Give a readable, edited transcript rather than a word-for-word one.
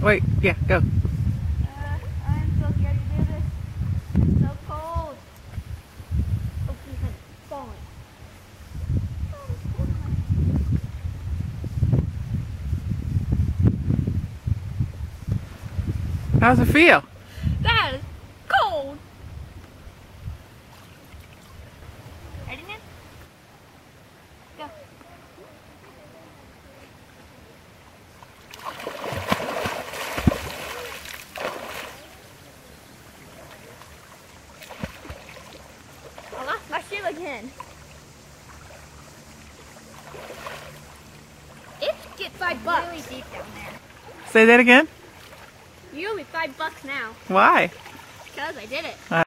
Wait, yeah, go. I'm so scared to do this. It's so cold. Oh, he's falling. Oh, it's cold in my How's it feel? That is cold. Ready, man? Go. I lost my shoe again. It gets $5. Really deep down there. Say that again? You owe me $5 now. Why? Because I did it.